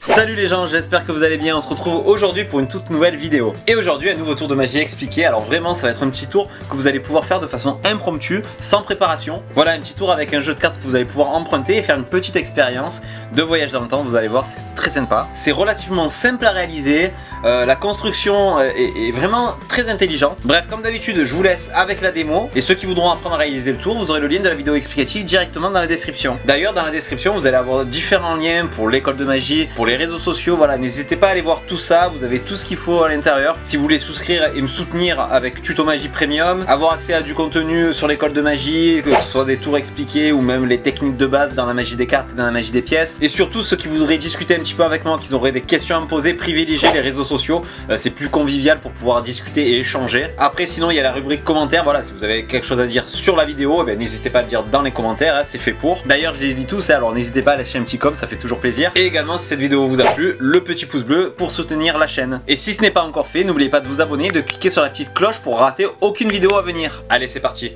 Salut les gens, j'espère que vous allez bien. On se retrouve aujourd'hui pour une toute nouvelle vidéo. Et aujourd'hui un nouveau tour de magie expliqué. Alors vraiment ça va être un petit tour que vous allez pouvoir faire de façon impromptue, sans préparation. Voilà un petit tour avec un jeu de cartes que vous allez pouvoir emprunter et faire une petite expérience de voyage dans le temps. Vous allez voir, c'est très sympa. C'est relativement simple à réaliser. La construction est vraiment très intelligente. Bref, comme d'habitude, je vous laisse avec la démo. Et ceux qui voudront apprendre à réaliser le tour, vous aurez le lien de la vidéo explicative directement dans la description. D'ailleurs, dans la description, vous allez avoir différents liens pour l'école de magie, pour les réseaux sociaux. Voilà, n'hésitez pas à aller voir tout ça. Vous avez tout ce qu'il faut à l'intérieur. Si vous voulez souscrire et me soutenir avec Tuto Magie Premium, avoir accès à du contenu sur l'école de magie, que ce soit des tours expliqués ou même les techniques de base dans la magie des cartes et dans la magie des pièces. Et surtout, ceux qui voudraient discuter un petit peu avec moi, qui auraient des questions à me poser, privilégiez les réseaux sociaux. C'est plus convivial pour pouvoir discuter et échanger. Après, sinon, il y a la rubrique commentaires. Voilà, si vous avez quelque chose à dire sur la vidéo, n'hésitez pas à le dire dans les commentaires. C'est fait pour. D'ailleurs, je les lis tous, alors n'hésitez pas à lâcher un petit com, ça fait toujours plaisir. Et également, si cette vidéo vous a plu, le petit pouce bleu pour soutenir la chaîne. Et si ce n'est pas encore fait, n'oubliez pas de vous abonner et de cliquer sur la petite cloche pour rater aucune vidéo à venir. Allez, c'est parti.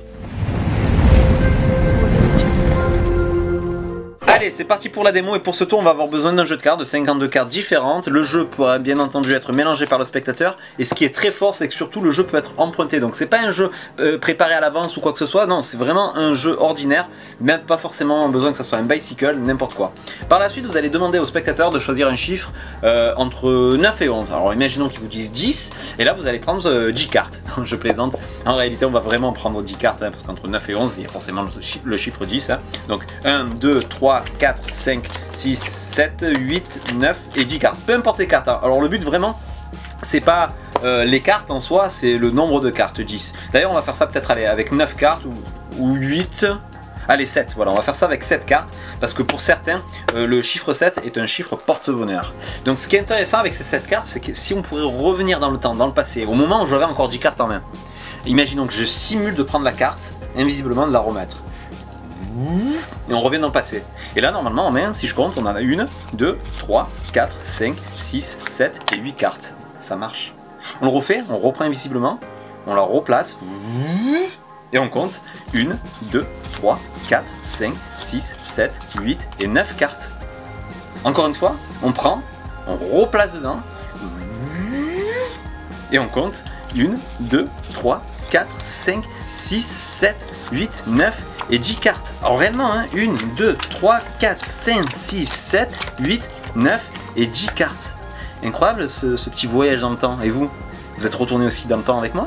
Allez, c'est parti pour la démo et pour ce tour on va avoir besoin d'un jeu de cartes de 52 cartes différentes. Le jeu pourra bien entendu être mélangé par le spectateur et ce qui est très fort c'est que surtout le jeu peut être emprunté. Donc c'est pas un jeu préparé à l'avance ou quoi que ce soit, non, c'est vraiment un jeu ordinaire, même pas forcément besoin que ça soit un bicycle, n'importe quoi. Par la suite vous allez demander au spectateur de choisir un chiffre entre 9 et 11. Alors imaginons qu'ils vous disent 10 et là vous allez prendre 10 cartes. Je plaisante, en réalité on va vraiment prendre 10 cartes parce qu'entre 9 et 11 il y a forcément le chiffre 10. Donc 1, 2, 3, 4, 5, 6, 7, 8, 9 et 10 cartes. Peu importe les cartes. Alors le but vraiment, c'est pas les cartes en soi, c'est le nombre de cartes, 10. D'ailleurs on va faire ça peut-être avec 9 cartes ou 8. Allez 7, voilà, on va faire ça avec 7 cartes parce que pour certains, le chiffre 7 est un chiffre porte-bonheur. Donc ce qui est intéressant avec ces 7 cartes, c'est que si on pourrait revenir dans le temps, dans le passé, au moment où j'avais encore 10 cartes en main, imaginons que je simule de prendre la carte, invisiblement de la remettre. Et on revient dans le passé. Et là normalement en main, si je compte, on en a 1, 2, 3, 4, 5, 6, 7 et 8 cartes. Ça marche. On le refait, on reprend invisiblement, on la replace et on compte 1, 2, 3, 4, 5, 6, 7, 8 et 9 cartes. Encore une fois, on prend, on replace dedans et on compte 1, 2, 3, 4, 5, 6, 7, 8, 9 et 10 cartes. Alors réellement, 1, 2, 3, 4, 5, 6, 7, 8, 9 et 10 cartes. Incroyable ce petit voyage dans le temps. Et vous êtes retourné aussi dans le temps avec moi ?